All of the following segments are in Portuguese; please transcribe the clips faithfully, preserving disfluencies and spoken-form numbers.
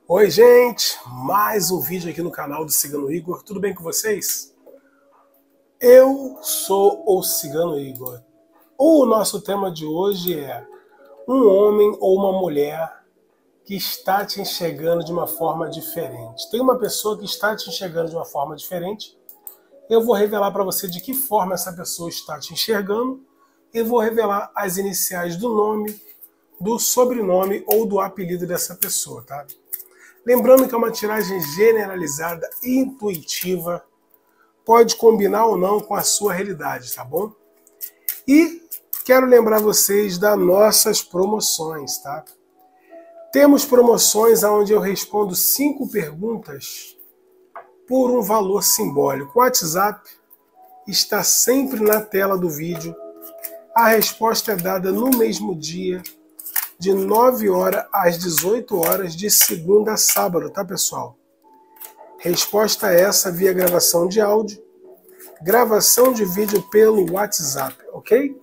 Oi, gente! Mais um vídeo aqui no canal do Cigano Igor. Tudo bem com vocês? Eu sou o Cigano Igor. O nosso tema de hoje é um homem ou uma mulher que está te enxergando de uma forma diferente. Tem uma pessoa que está te enxergando de uma forma diferente. Eu vou revelar para você de que forma essa pessoa está te enxergando. Eu vou revelar as iniciais do nome, do sobrenome ou do apelido dessa pessoa, tá? Lembrando que é uma tiragem generalizada, intuitiva, pode combinar ou não com a sua realidade, tá bom? E quero lembrar vocês das nossas promoções, tá? Temos promoções onde eu respondo cinco perguntas por um valor simbólico. O WhatsApp está sempre na tela do vídeo. A resposta é dada no mesmo dia, de nove horas às dezoito horas, de segunda a sábado, tá, pessoal? Resposta essa via gravação de áudio, gravação de vídeo pelo WhatsApp, ok?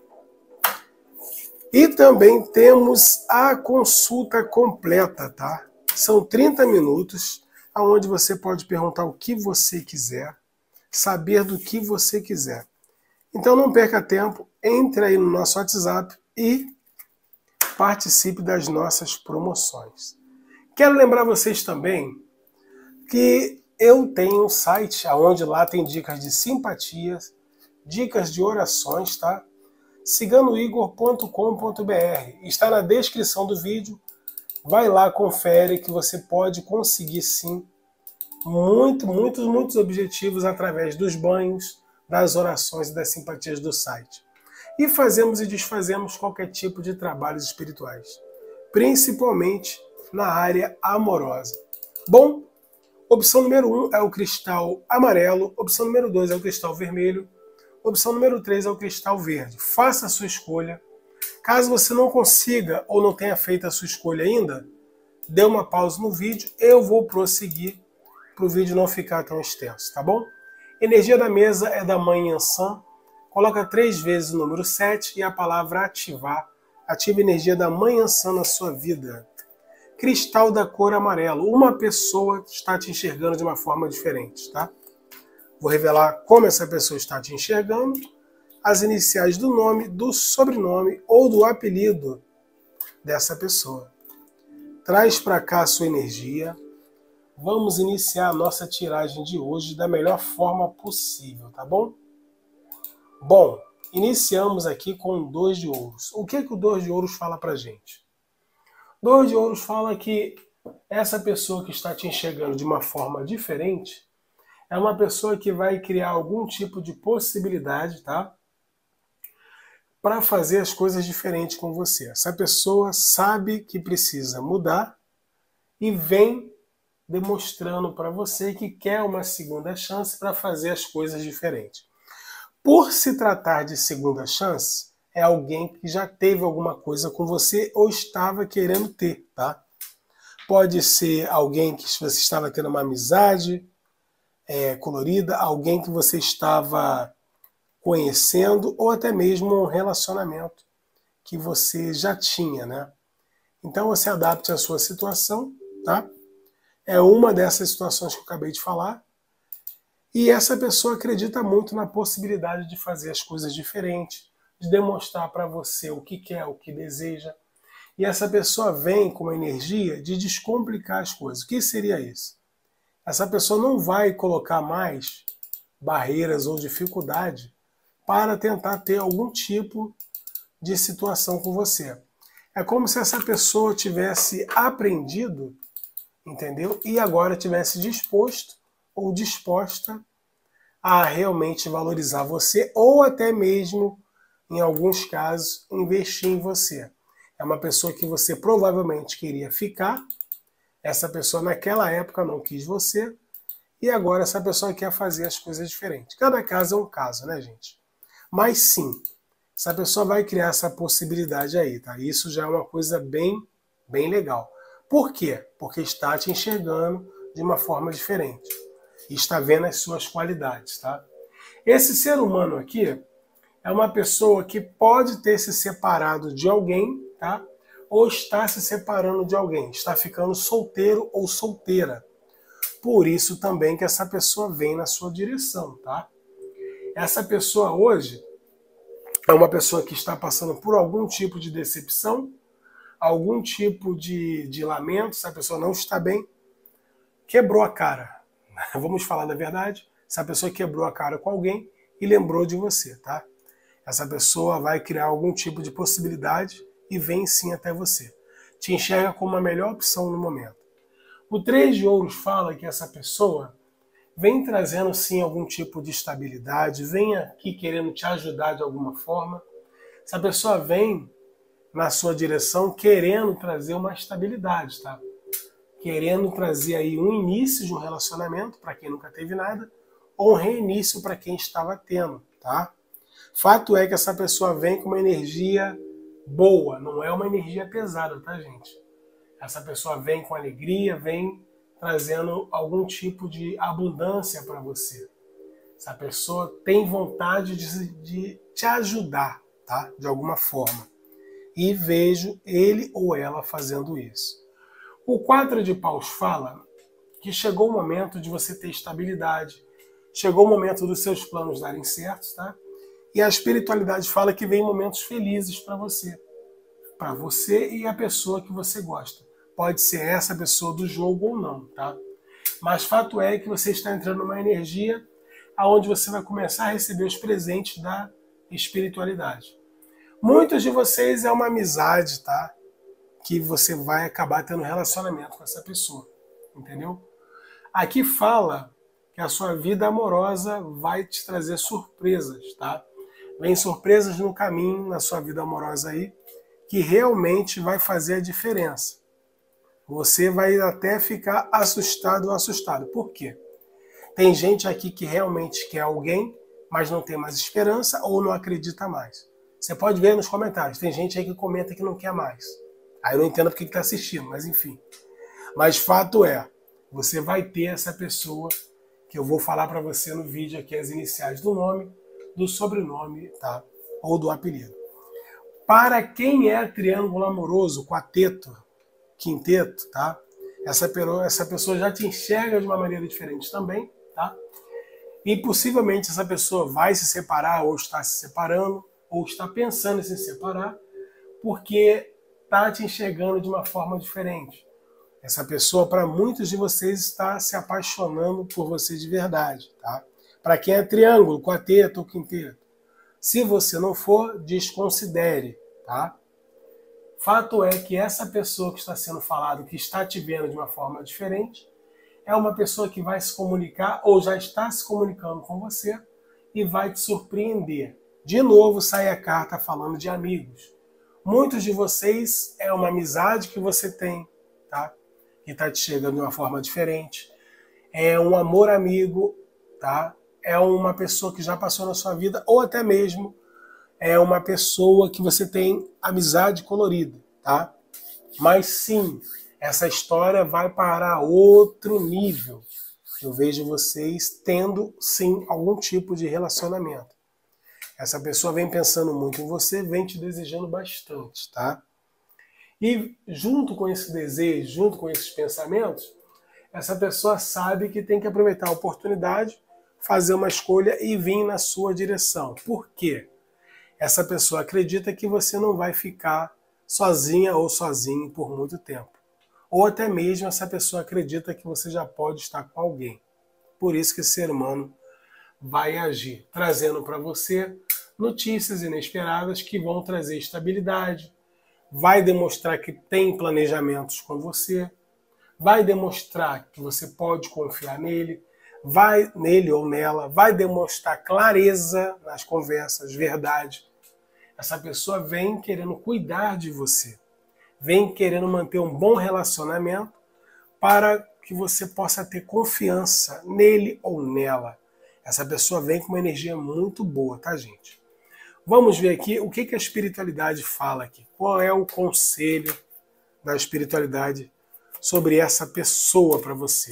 E também temos a consulta completa, tá? São trinta minutos, onde você pode perguntar o que você quiser, saber do que você quiser. Então não perca tempo, entre aí no nosso WhatsApp e participe das nossas promoções. Quero lembrar vocês também que eu tenho um site onde lá tem dicas de simpatias, dicas de orações, tá? cigano igor ponto com ponto br. Está na descrição do vídeo. Vai lá, confere que você pode conseguir sim muito, muitos, muitos objetivos através dos banhos, das orações e das simpatias do site. E fazemos e desfazemos qualquer tipo de trabalhos espirituais, principalmente na área amorosa. Bom, opção número um é o cristal amarelo, opção número dois é o cristal vermelho, opção número três é o cristal verde. Faça a sua escolha. Caso você não consiga ou não tenha feito a sua escolha ainda, dê uma pausa no vídeo, eu vou prosseguir para o vídeo não ficar tão extenso, tá bom? Energia da mesa é da Mãe Yansan. Coloca três vezes o número sete e a palavra ativar. Ative a energia da Mãe Yansan na sua vida. Cristal da cor amarelo. Uma pessoa está te enxergando de uma forma diferente, tá? Vou revelar como essa pessoa está te enxergando, as iniciais do nome, do sobrenome ou do apelido dessa pessoa. Traz para cá a sua energia. Vamos iniciar a nossa tiragem de hoje da melhor forma possível, tá bom? Bom, iniciamos aqui com o dois de ouros. O que, que o dois de ouros fala pra gente? dois de ouros fala que essa pessoa que está te enxergando de uma forma diferente é uma pessoa que vai criar algum tipo de possibilidade, tá? Para fazer as coisas diferentes com você. Essa pessoa sabe que precisa mudar e vem demonstrando para você que quer uma segunda chance para fazer as coisas diferentes. Por se tratar de segunda chance, é alguém que já teve alguma coisa com você ou estava querendo ter, tá? Pode ser alguém que você estava tendo uma amizade é, colorida, alguém que você estava conhecendo ou até mesmo um relacionamento que você já tinha, né? Então você adapte a sua situação, tá? É uma dessas situações que eu acabei de falar. E essa pessoa acredita muito na possibilidade de fazer as coisas diferentes, de demonstrar para você o que quer, o que deseja. E essa pessoa vem com uma energia de descomplicar as coisas. O que seria isso? Essa pessoa não vai colocar mais barreiras ou dificuldade para tentar ter algum tipo de situação com você. É como se essa pessoa tivesse aprendido, entendeu? E agora tivesse disposto ou disposta a realmente valorizar você ou até mesmo, em alguns casos, investir em você. É uma pessoa que você provavelmente queria ficar, essa pessoa naquela época não quis você e agora essa pessoa quer fazer as coisas diferentes. Cada caso é um caso, né, gente? Mas sim, essa pessoa vai criar essa possibilidade aí, tá? Isso já é uma coisa bem, bem legal. Por quê? Porque está te enxergando de uma forma diferente. E está vendo as suas qualidades, tá? Esse ser humano aqui é uma pessoa que pode ter se separado de alguém, tá? ou está se separando de alguém, está ficando solteiro ou solteira. Por isso também que essa pessoa vem na sua direção, tá? Essa pessoa hoje é uma pessoa que está passando por algum tipo de decepção, algum tipo de, de lamento, essa pessoa não está bem, quebrou a cara. Vamos falar da verdade, essa pessoa quebrou a cara com alguém e lembrou de você, tá? Essa pessoa vai criar algum tipo de possibilidade e vem sim até você. Te enxerga como a melhor opção no momento. O três de ouros fala que essa pessoa vem trazendo sim algum tipo de estabilidade, vem aqui querendo te ajudar de alguma forma. Essa pessoa vem na sua direção querendo trazer uma estabilidade, tá? Querendo trazer aí um início de um relacionamento para quem nunca teve nada, ou um reinício para quem estava tendo, tá? Fato é que essa pessoa vem com uma energia boa, não é uma energia pesada, tá, gente? Essa pessoa vem com alegria, vem trazendo algum tipo de abundância para você. Essa pessoa tem vontade de, de te ajudar, tá? De alguma forma. E vejo ele ou ela fazendo isso. O quatro de paus fala que chegou o momento de você ter estabilidade, chegou o momento dos seus planos darem certo, tá? E a espiritualidade fala que vem momentos felizes para você. Para você e a pessoa que você gosta. Pode ser essa pessoa do jogo ou não, tá? Mas fato é que você está entrando numa energia onde você vai começar a receber os presentes da espiritualidade. Muitos de vocês é uma amizade, tá? Que você vai acabar tendo relacionamento com essa pessoa, entendeu? Aqui fala que a sua vida amorosa vai te trazer surpresas, tá? Vem surpresas no caminho, na sua vida amorosa aí, que realmente vai fazer a diferença. Você vai até ficar assustado ou assustado. Por quê? Tem gente aqui que realmente quer alguém, mas não tem mais esperança ou não acredita mais. Você pode ver nos comentários. Tem gente aí que comenta que não quer mais. Aí eu não entendo porque está assistindo, mas enfim. Mas fato é, você vai ter essa pessoa que eu vou falar para você no vídeo aqui, as iniciais do nome, do sobrenome, tá? Ou do apelido. Para quem é triângulo amoroso, quarteto, quinteto, tá? Essa, essa pessoa já te enxerga de uma maneira diferente também, tá? E possivelmente essa pessoa vai se separar, ou está se separando, ou está pensando em se separar, porque está te enxergando de uma forma diferente. Essa pessoa, para muitos de vocês, está se apaixonando por você de verdade, tá? Para quem é triângulo, quarteto ou quinteto. Se você não for, desconsidere, tá? Fato é que essa pessoa que está sendo falado, que está te vendo de uma forma diferente, é uma pessoa que vai se comunicar ou já está se comunicando com você e vai te surpreender. De novo sai a carta falando de amigos. Muitos de vocês é uma amizade que você tem, tá? Que está te chegando de uma forma diferente. É um amor amigo, tá? É uma pessoa que já passou na sua vida, ou até mesmo é uma pessoa que você tem amizade colorida, tá? Mas sim, essa história vai para outro nível. Eu vejo vocês tendo, sim, algum tipo de relacionamento. Essa pessoa vem pensando muito em você, vem te desejando bastante, tá? E junto com esse desejo, junto com esses pensamentos, essa pessoa sabe que tem que aproveitar a oportunidade, fazer uma escolha e vir na sua direção. Por quê? Essa pessoa acredita que você não vai ficar sozinha ou sozinho por muito tempo. Ou até mesmo essa pessoa acredita que você já pode estar com alguém. Por isso que esse ser humano vai agir, trazendo para você notícias inesperadas que vão trazer estabilidade, vai demonstrar que tem planejamentos com você, vai demonstrar que você pode confiar nele, vai nele ou nela, vai demonstrar clareza nas conversas, verdade. Essa pessoa vem querendo cuidar de você, vem querendo manter um bom relacionamento para que você possa ter confiança nele ou nela. Essa pessoa vem com uma energia muito boa, tá, gente? Vamos ver aqui o que que a espiritualidade fala aqui. Qual é o conselho da espiritualidade sobre essa pessoa para você?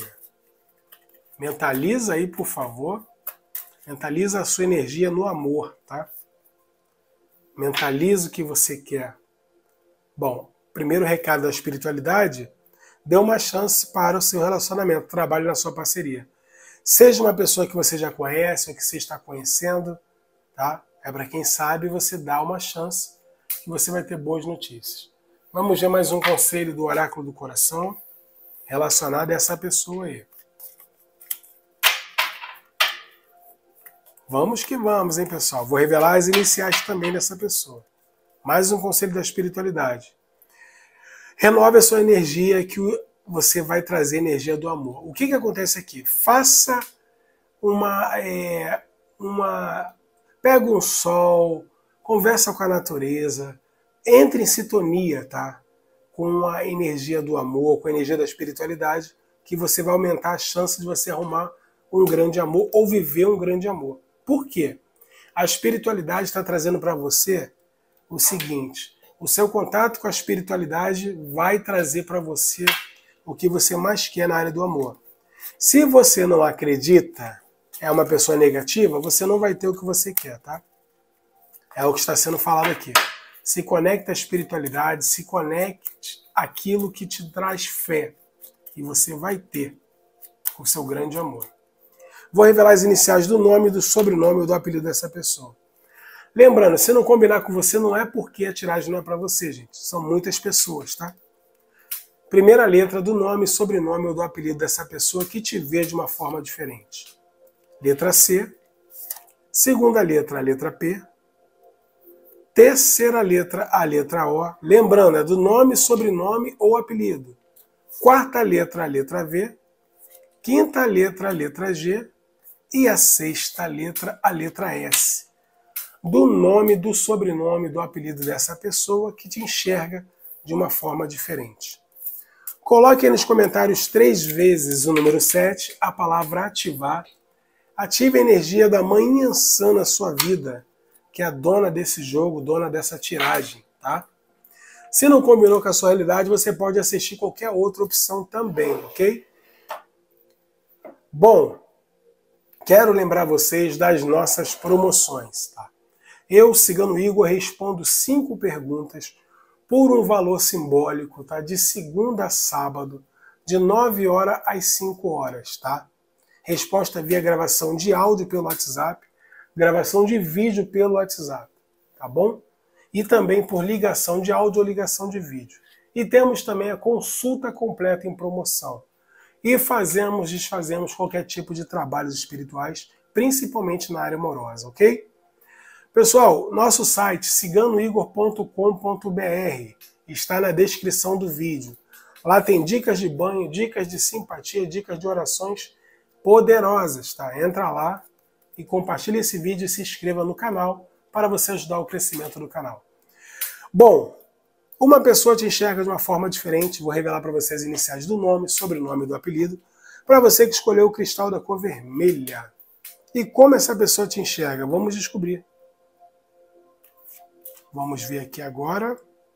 Mentaliza aí, por favor. Mentaliza a sua energia no amor, tá? Mentaliza o que você quer. Bom, primeiro recado da espiritualidade, dê uma chance para o seu relacionamento, trabalhe na sua parceria. Seja uma pessoa que você já conhece ou que você está conhecendo, tá? É para quem sabe, você dá uma chance que você vai ter boas notícias. Vamos ver mais um conselho do Oráculo do Coração relacionado a essa pessoa aí. Vamos que vamos, hein, pessoal? Vou revelar as iniciais também dessa pessoa. Mais um conselho da espiritualidade. Renove a sua energia, que você vai trazer energia do amor. O que, que acontece aqui? Faça uma... É, uma pega um sol, conversa com a natureza, entre em sintonia, tá? Com a energia do amor, com a energia da espiritualidade, que você vai aumentar a chance de você arrumar um grande amor ou viver um grande amor. Por quê? A espiritualidade está trazendo para você o seguinte: o seu contato com a espiritualidade vai trazer para você o que você mais quer na área do amor. Se você não acredita, é uma pessoa negativa, você não vai ter o que você quer, tá? É o que está sendo falado aqui. Se conecte à espiritualidade, se conecte àquilo que te traz fé, e você vai ter o seu grande amor. Vou revelar as iniciais do nome, do sobrenome ou do apelido dessa pessoa. Lembrando, se não combinar com você, não é porque a tiragem não é para você, gente. São muitas pessoas, tá? Primeira letra do nome, sobrenome ou do apelido dessa pessoa que te vê de uma forma diferente. Letra C. Segunda letra, a letra P. Terceira letra, a letra O. Lembrando, é do nome, sobrenome ou apelido. Quarta letra, a letra V. Quinta letra, a letra G. E a sexta letra, a letra S. Do nome, do sobrenome, do apelido dessa pessoa que te enxerga de uma forma diferente. Coloque aí nos comentários três vezes o número sete, a palavra ativar. Ative a energia da Mãe Iansã na sua vida, que é a dona desse jogo, dona dessa tiragem, tá? Se não combinou com a sua realidade, você pode assistir qualquer outra opção também, ok? Bom, quero lembrar vocês das nossas promoções, tá? Eu, Cigano Igor, respondo cinco perguntas por um valor simbólico, tá? De segunda a sábado, de nove horas às cinco horas, tá? Resposta via gravação de áudio pelo WhatsApp, gravação de vídeo pelo WhatsApp, tá bom? E também por ligação de áudio ou ligação de vídeo. E temos também a consulta completa em promoção. E fazemos, desfazemos qualquer tipo de trabalhos espirituais, principalmente na área amorosa, ok? Pessoal, nosso site cigano igor ponto com ponto br está na descrição do vídeo. Lá tem dicas de banho, dicas de simpatia, dicas de orações poderosas, tá? Entra lá e compartilhe esse vídeo e se inscreva no canal para você ajudar o crescimento do canal. Bom, uma pessoa te enxerga de uma forma diferente. Vou revelar para você as iniciais do nome, sobrenome e do apelido, para você que escolheu o cristal da cor vermelha. E como essa pessoa te enxerga? Vamos descobrir. Vamos ver aqui agora.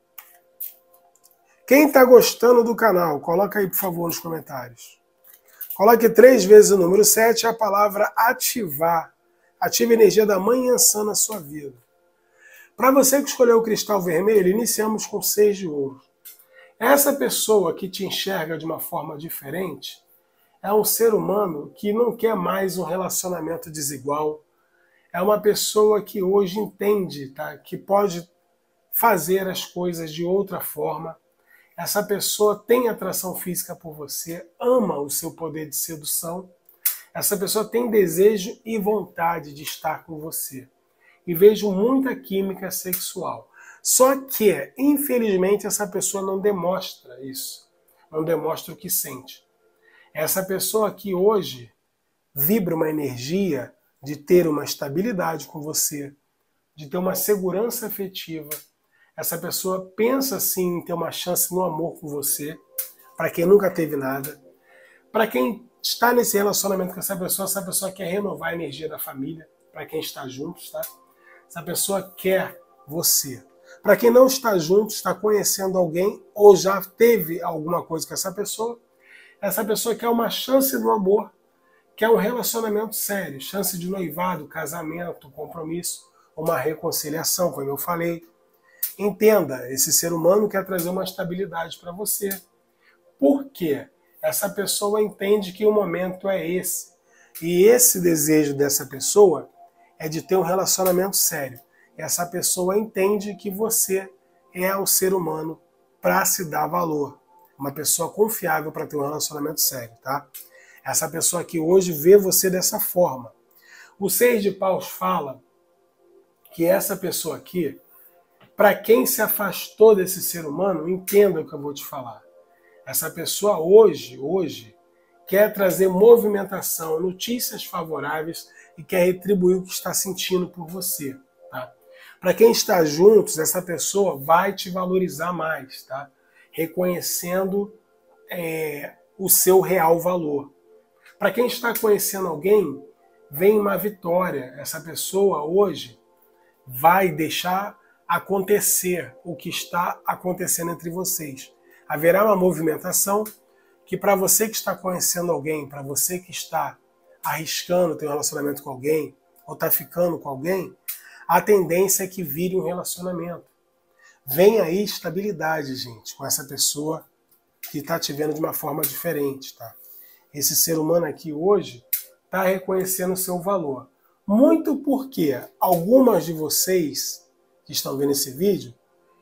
Quem está gostando do canal, coloca aí, por favor, nos comentários. Coloque três vezes o número sete, a palavra ativar. Ative a energia da Mãe Iansã na sua vida. Para você que escolheu o cristal vermelho, iniciamos com seis de ouro. Essa pessoa que te enxerga de uma forma diferente é um ser humano que não quer mais um relacionamento desigual. É uma pessoa que hoje entende, tá, que pode fazer as coisas de outra forma. Essa pessoa tem atração física por você, ama o seu poder de sedução. Essa pessoa tem desejo e vontade de estar com você. E vejo muita química sexual. Só que, infelizmente, essa pessoa não demonstra isso. Não demonstra o que sente. Essa pessoa aqui hoje vibra uma energia de ter uma estabilidade com você, de ter uma segurança afetiva. Essa pessoa pensa sim em ter uma chance no amor com você, para quem nunca teve nada. Para quem está nesse relacionamento com essa pessoa, essa pessoa quer renovar a energia da família, para quem está juntos, tá? Essa pessoa quer você. Para quem não está junto, está conhecendo alguém ou já teve alguma coisa com essa pessoa, essa pessoa quer uma chance no amor, quer um relacionamento sério, chance de noivado, casamento, compromisso, uma reconciliação, como eu falei. Entenda, esse ser humano quer trazer uma estabilidade para você. Por quê? Essa pessoa entende que o momento é esse. E esse desejo dessa pessoa é de ter um relacionamento sério. Essa pessoa entende que você é o ser humano para se dar valor. Uma pessoa confiável para ter um relacionamento sério, tá? Essa pessoa aqui hoje vê você dessa forma. O Seis de Paus fala que essa pessoa aqui, para quem se afastou desse ser humano, entenda o que eu vou te falar. Essa pessoa hoje, hoje, quer trazer movimentação, notícias favoráveis e quer retribuir o que está sentindo por você, tá? Para quem está juntos, essa pessoa vai te valorizar mais, tá? Reconhecendo é, o seu real valor. Para quem está conhecendo alguém, vem uma vitória. Essa pessoa hoje vai deixar acontecer o que está acontecendo entre vocês. Haverá uma movimentação que para você que está conhecendo alguém, para você que está arriscando ter um relacionamento com alguém, ou está ficando com alguém, a tendência é que vire um relacionamento. Vem aí estabilidade, gente, com essa pessoa que está te vendo de uma forma diferente, tá? Esse ser humano aqui hoje está reconhecendo o seu valor. Muito porque algumas de vocês que estão vendo esse vídeo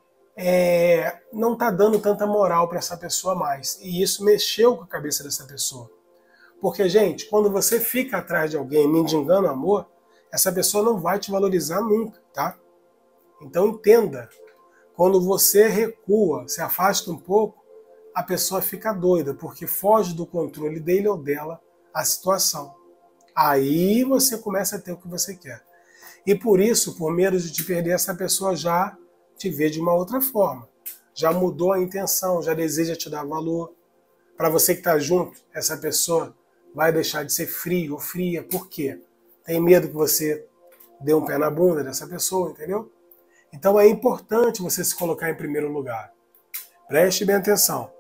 é, não está dando tanta moral para essa pessoa mais. E isso mexeu com a cabeça dessa pessoa. Porque, gente, quando você fica atrás de alguém mendigando amor, essa pessoa não vai te valorizar nunca, tá? Então entenda, quando você recua, se afasta um pouco, a pessoa fica doida, porque foge do controle dele ou dela a situação. Aí você começa a ter o que você quer. E por isso, por medo de te perder, essa pessoa já te vê de uma outra forma. Já mudou a intenção, já deseja te dar valor. Para você que está junto, essa pessoa vai deixar de ser frio ou fria. Por quê? Tem medo que você dê um pé na bunda dessa pessoa, entendeu? Então é importante você se colocar em primeiro lugar. Preste bem atenção.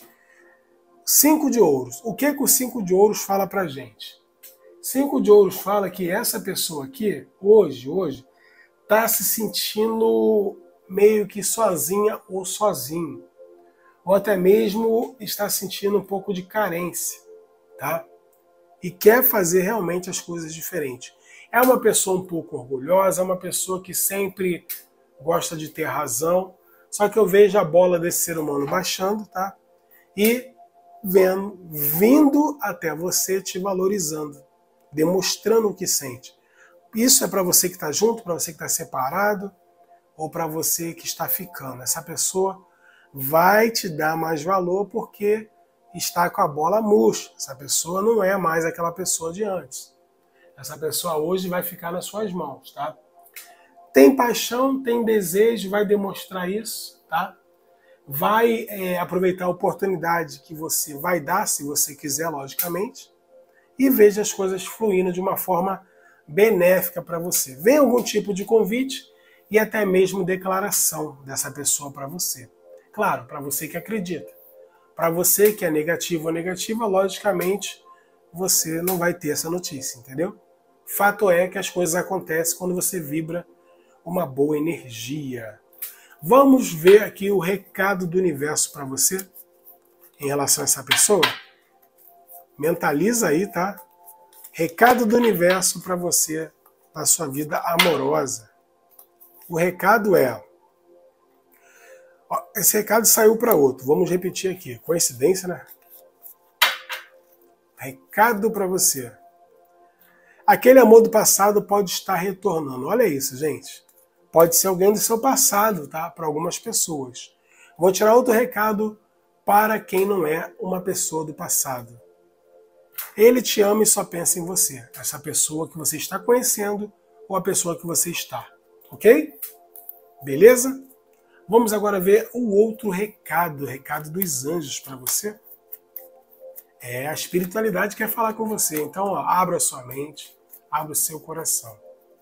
Cinco de ouros. O que, que o cinco de ouros fala pra gente? Cinco de ouros fala que essa pessoa aqui, hoje, hoje, tá se sentindo meio que sozinha ou sozinho. Ou até mesmo está sentindo um pouco de carência, tá? E quer fazer realmente as coisas diferentes. É uma pessoa um pouco orgulhosa, é uma pessoa que sempre gosta de ter razão, só que eu vejo a bola desse ser humano baixando, tá? E vendo, vindo até você te valorizando, demonstrando o que sente. Isso é para você que está junto, para você que está separado, ou para você que está ficando. Essa pessoa vai te dar mais valor porque está com a bola murcha. Essa pessoa não é mais aquela pessoa de antes. Essa pessoa hoje vai ficar nas suas mãos, tá? Tem paixão, tem desejo, vai demonstrar isso, tá? Vai é, aproveitar a oportunidade que você vai dar, se você quiser, logicamente, e veja as coisas fluindo de uma forma benéfica para você. Vem algum tipo de convite e até mesmo declaração dessa pessoa para você. Claro, para você que acredita. Para você que é negativo ou negativa, logicamente, você não vai ter essa notícia, entendeu? Fato é que as coisas acontecem quando você vibra uma boa energia. Vamos ver aqui o recado do universo para você em relação a essa pessoa. Mentaliza aí, tá? Recado do universo para você na sua vida amorosa. O recado é... Esse recado saiu para outro. Vamos repetir aqui. Coincidência, né? Recado para você. Aquele amor do passado pode estar retornando. Olha isso, gente. Pode ser alguém do seu passado, tá? Para algumas pessoas. Vou tirar outro recado para quem não é uma pessoa do passado. Ele te ama e só pensa em você. Essa pessoa que você está conhecendo ou a pessoa que você está. Ok? Beleza? Vamos agora ver o outro recado, o recado dos anjos para você. É, a espiritualidade quer falar com você. Então, ó, abra a sua mente, abra o seu coração.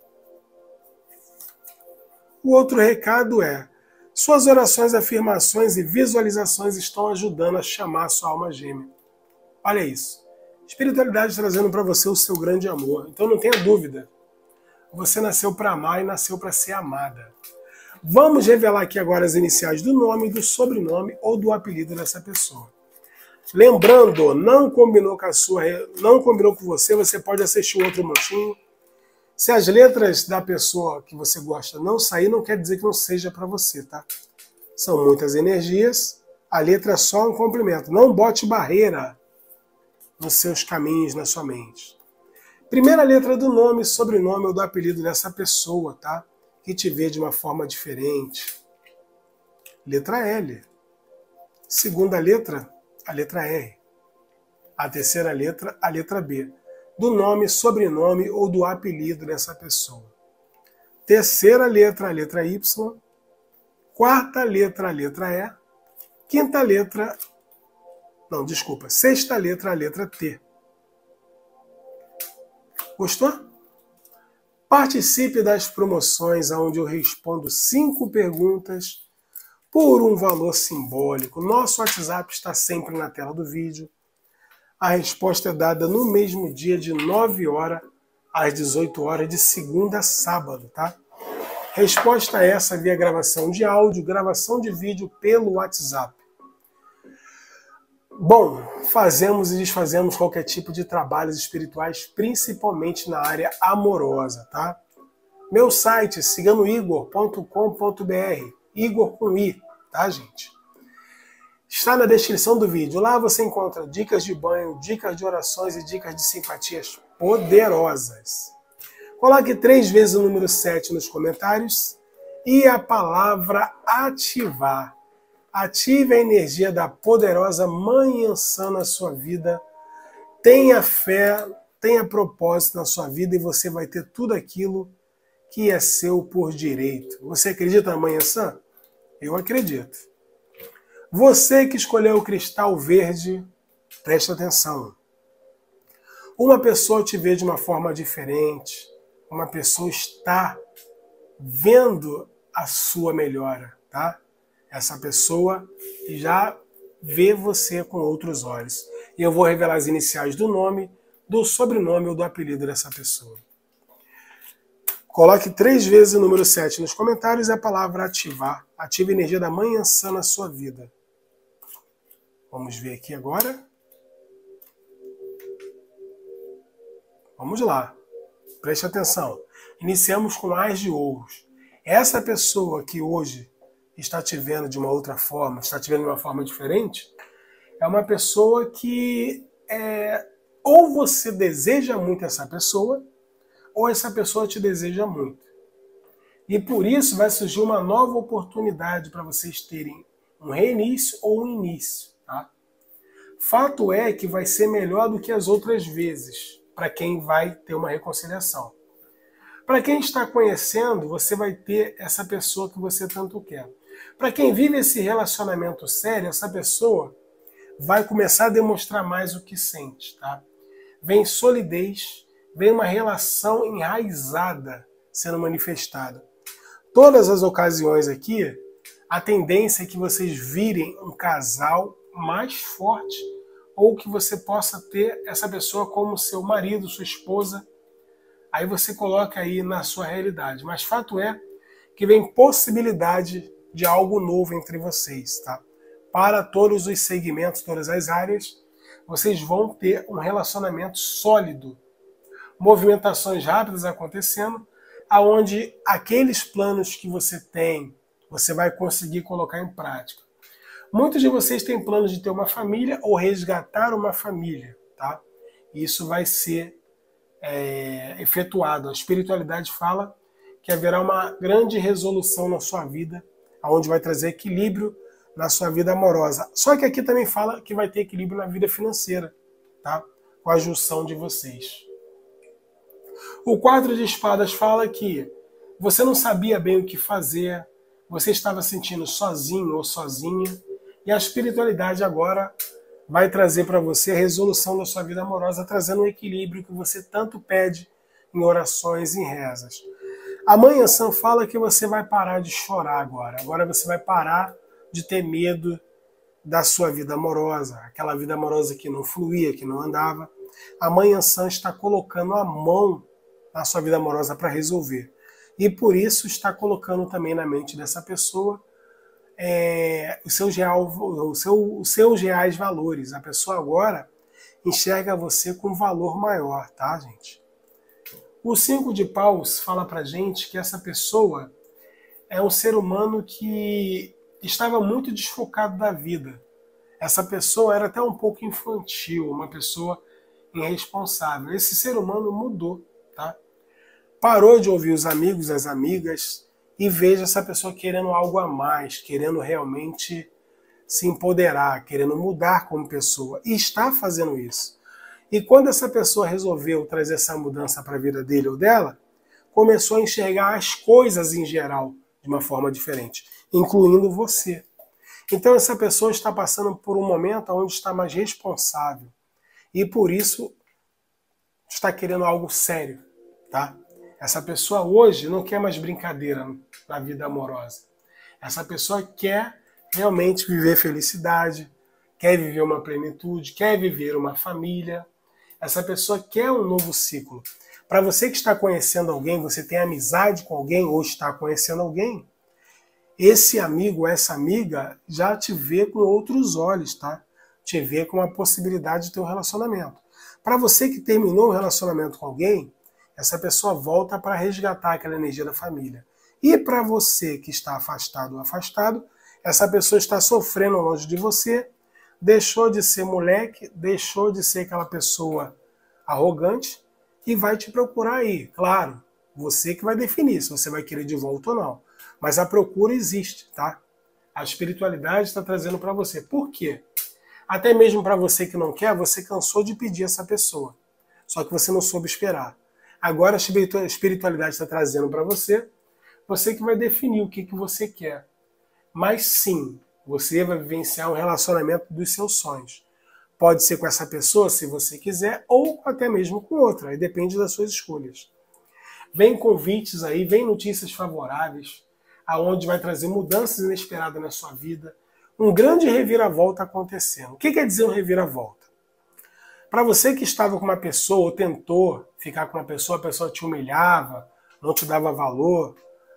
O outro recado é: suas orações, afirmações e visualizações estão ajudando a chamar a sua alma gêmea. Olha isso. Espiritualidade trazendo para você o seu grande amor. Então não tenha dúvida. Você nasceu para amar e nasceu para ser amada. Vamos revelar aqui agora as iniciais do nome, do sobrenome ou do apelido dessa pessoa. Lembrando, não combinou com a sua, não combinou com você, você pode assistir outro montinho. Se as letras da pessoa que você gosta não sair, não quer dizer que não seja para você, tá? São muitas energias, a letra é só um complemento. Não bote barreira nos seus caminhos, na sua mente. Primeira letra do nome, sobrenome ou do apelido dessa pessoa, tá? Que te vê de uma forma diferente. Letra L. Segunda letra, a letra R. A terceira letra, a letra B. Do nome, sobrenome ou do apelido dessa pessoa. Terceira letra, a letra Y. Quarta letra, a letra E. Quinta letra, não, desculpa, sexta letra, a letra T. Gostou? Participe das promoções onde eu respondo cinco perguntas por um valor simbólico. Nosso WhatsApp está sempre na tela do vídeo. A resposta é dada no mesmo dia de nove horas às dezoito horas, de segunda a sábado, tá? Resposta essa via gravação de áudio, gravação de vídeo pelo WhatsApp. Bom, fazemos e desfazemos qualquer tipo de trabalhos espirituais, principalmente na área amorosa, tá? Meu site, cigano igor ponto com ponto br, Igor com I, tá, gente? Está na descrição do vídeo. Lá você encontra dicas de banho, dicas de orações e dicas de simpatias poderosas. Coloque três vezes o número sete nos comentários e a palavra ativar. Ative a energia da poderosa Mãe Ansã na sua vida. Tenha fé, tenha propósito na sua vida e você vai ter tudo aquilo que é seu por direito. Você acredita na Mãe Ansã? Eu acredito. Você que escolheu o cristal verde, preste atenção. Uma pessoa te vê de uma forma diferente. Uma pessoa está vendo a sua melhora, tá? Essa pessoa já vê você com outros olhos. E eu vou revelar as iniciais do nome, do sobrenome ou do apelido dessa pessoa. Coloque três vezes o número sete nos comentários e a palavra ativar. Ative a energia da Mãe Ansã na sua vida. Vamos ver aqui agora. Vamos lá. Preste atenção. Iniciamos com Ás de Ouros. Essa pessoa que hoje está te vendo de uma outra forma, está te vendo de uma forma diferente, é uma pessoa que é, ou você deseja muito essa pessoa, ou essa pessoa te deseja muito. E por isso vai surgir uma nova oportunidade para vocês terem um reinício ou um início. Tá? Fato é que vai ser melhor do que as outras vezes, para quem vai ter uma reconciliação. Para quem está conhecendo, você vai ter essa pessoa que você tanto quer. Para quem vive esse relacionamento sério, essa pessoa vai começar a demonstrar mais o que sente. Tá? Vem solidez, vem uma relação enraizada sendo manifestada. Todas as ocasiões aqui, a tendência é que vocês virem um casal mais forte ou que você possa ter essa pessoa como seu marido, sua esposa. Aí você coloca aí na sua realidade. Mas fato é que vem possibilidade de algo novo entre vocês, tá? Para todos os segmentos, todas as áreas, vocês vão ter um relacionamento sólido. Movimentações rápidas acontecendo, aonde aqueles planos que você tem, você vai conseguir colocar em prática. Muitos de vocês têm planos de ter uma família ou resgatar uma família, tá? Isso vai ser é, efetuado. A espiritualidade fala que haverá uma grande resolução na sua vida, onde vai trazer equilíbrio na sua vida amorosa. Só que aqui também fala que vai ter equilíbrio na vida financeira, tá? Com a junção de vocês. O quadro de espadas fala que você não sabia bem o que fazer, você estava sentindo sozinho ou sozinha, e a espiritualidade agora vai trazer para você a resolução da sua vida amorosa, trazendo um equilíbrio que você tanto pede em orações e em rezas. A Mãe Ansã fala que você vai parar de chorar agora. Agora você vai parar de ter medo da sua vida amorosa, aquela vida amorosa que não fluía, que não andava. A Mãe Ansã está colocando a mão na sua vida amorosa para resolver. e por isso está colocando também na mente dessa pessoa é, os, seus real, o seu, os seus reais valores. A pessoa agora enxerga você com valor maior, tá, gente? O cinco de paus fala pra gente que essa pessoa é um ser humano que estava muito desfocado da vida. Essa pessoa era até um pouco infantil, uma pessoa irresponsável. Esse ser humano mudou, tá? Parou de ouvir os amigos, as amigas, e veja essa pessoa querendo algo a mais, querendo realmente se empoderar, querendo mudar como pessoa. E está fazendo isso. E quando essa pessoa resolveu trazer essa mudança para a vida dele ou dela, começou a enxergar as coisas em geral de uma forma diferente, incluindo você. Então essa pessoa está passando por um momento onde está mais responsável. E por isso está querendo algo sério, tá? Essa pessoa hoje não quer mais brincadeira na vida amorosa. Essa pessoa quer realmente viver felicidade, quer viver uma plenitude, quer viver uma família. Essa pessoa quer um novo ciclo. Para você que está conhecendo alguém, você tem amizade com alguém ou está conhecendo alguém, esse amigo, essa amiga já te vê com outros olhos, tá? Te vê com a possibilidade de ter um relacionamento. Para você que terminou o relacionamento com alguém, essa pessoa volta para resgatar aquela energia da família. E para você que está afastado ou afastado, essa pessoa está sofrendo longe de você, deixou de ser moleque, deixou de ser aquela pessoa arrogante e vai te procurar aí. Claro, você que vai definir se você vai querer de volta ou não. Mas a procura existe, tá? A espiritualidade está trazendo para você. Por quê? Até mesmo para você que não quer, você cansou de pedir essa pessoa. Só que você não soube esperar. Agora a espiritualidade está trazendo para você, você que vai definir o que, que você quer. Mas sim, você vai vivenciar um relacionamento dos seus sonhos. Pode ser com essa pessoa, se você quiser, ou até mesmo com outra. Aí depende das suas escolhas. Vem convites aí, vem notícias favoráveis, aonde vai trazer mudanças inesperadas na sua vida. Um grande reviravolta acontecendo. O que quer dizer um reviravolta? Para você que estava com uma pessoa ou tentou ficar com uma pessoa, a pessoa te humilhava, não te dava valor,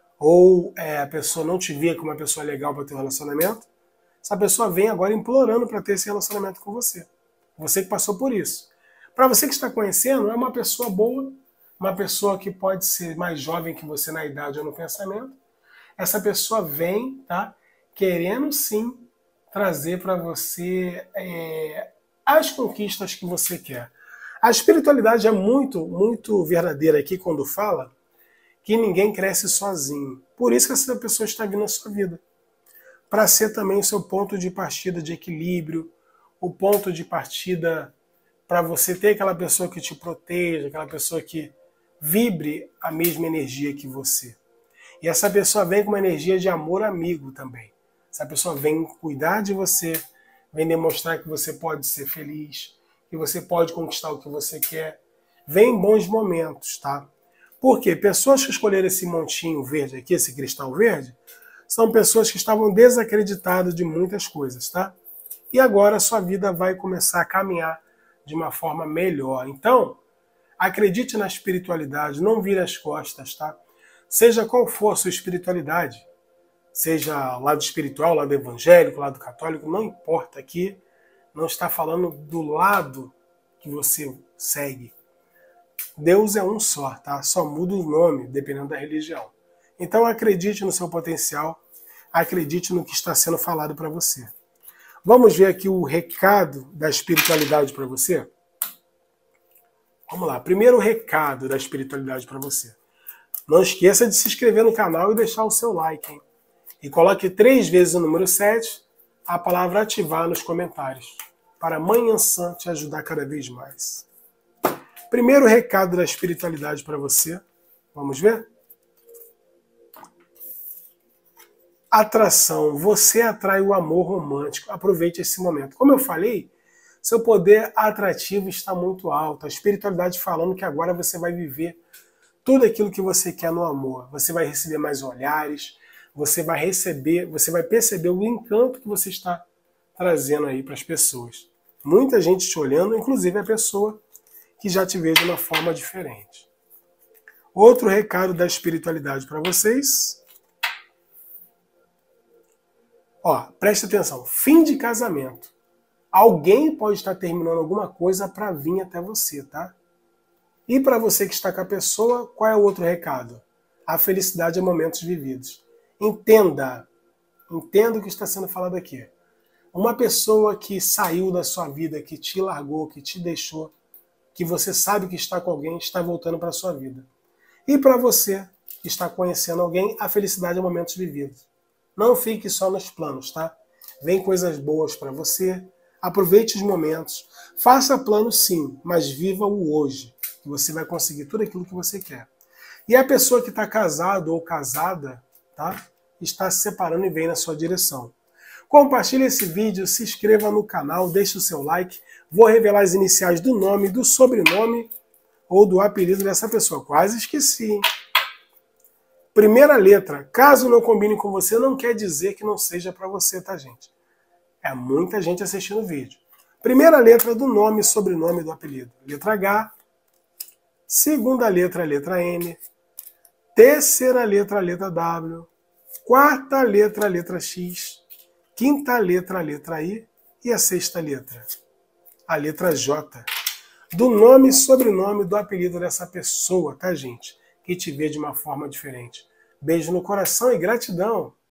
ou é, a pessoa não te via como uma pessoa legal para ter um relacionamento, essa pessoa vem agora implorando para ter esse relacionamento com você. Você que passou por isso. Para você que está conhecendo, é uma pessoa boa, uma pessoa que pode ser mais jovem que você na idade ou no pensamento. Essa pessoa vem, tá, querendo sim trazer para você é, as conquistas que você quer. A espiritualidade é muito, muito verdadeira aqui quando fala que ninguém cresce sozinho. Por isso que essa pessoa está vindo na sua vida. Para ser também o seu ponto de partida de equilíbrio, o ponto de partida para você ter aquela pessoa que te proteja, aquela pessoa que vibre a mesma energia que você. E essa pessoa vem com uma energia de amor amigo também. Essa pessoa vem cuidar de você, vem demonstrar que você pode ser feliz, que você pode conquistar o que você quer. Vem em bons momentos, tá? Por quê? Pessoas que escolheram esse montinho verde aqui, esse cristal verde, são pessoas que estavam desacreditadas de muitas coisas, tá? E agora a sua vida vai começar a caminhar de uma forma melhor. Então, acredite na espiritualidade, não vire as costas, tá? Seja qual for a sua espiritualidade, seja o lado espiritual, o lado evangélico, o lado católico, não importa aqui, não está falando do lado que você segue. Deus é um só, tá? Só muda o nome, dependendo da religião. Então acredite no seu potencial, acredite no que está sendo falado para você. Vamos ver aqui o recado da espiritualidade para você? Vamos lá, primeiro recado da espiritualidade para você. Não esqueça de se inscrever no canal e deixar o seu like, hein? E coloque três vezes o número sete, a palavra ativar nos comentários, para Mãe Ansã te ajudar cada vez mais. Primeiro recado da espiritualidade para você. Vamos ver? Atração. Você atrai o amor romântico. Aproveite esse momento. Como eu falei, seu poder atrativo está muito alto. A espiritualidade falando que agora você vai viver tudo aquilo que você quer no amor. Você vai receber mais olhares, você vai receber, você vai perceber o encanto que você está trazendo aí para as pessoas. Muita gente te olhando, inclusive a pessoa que já te vê de uma forma diferente. Outro recado da espiritualidade para vocês. Ó, preste atenção. Fim de casamento. Alguém pode estar terminando alguma coisa para vir até você, tá? E para você que está com a pessoa, qual é o outro recado? A felicidade é momentos vividos. Entenda, entenda o que está sendo falado aqui. Uma pessoa que saiu da sua vida, que te largou, que te deixou, que você sabe que está com alguém, está voltando para a sua vida. E para você que está conhecendo alguém, a felicidade é momentos vividos. Não fique só nos planos, tá? Vem coisas boas para você, aproveite os momentos, faça plano sim, mas viva o hoje, que você vai conseguir tudo aquilo que você quer. E a pessoa que está casado ou casada, tá? Está se separando e vem na sua direção. Compartilhe esse vídeo, se inscreva no canal, deixe o seu like. Vou revelar as iniciais do nome, do sobrenome ou do apelido dessa pessoa. Quase esqueci, hein? Primeira letra, caso não combine com você, não quer dizer que não seja para você, tá, gente? É muita gente assistindo o vídeo. Primeira letra do nome, sobrenome do apelido. Letra H. Segunda letra, letra M. Terceira letra, letra W. Quarta letra, letra X. Quinta letra, letra I. E a sexta letra, a letra J. Do nome e sobrenome do apelido dessa pessoa, tá, gente? Que te vê de uma forma diferente. Beijo no coração e gratidão!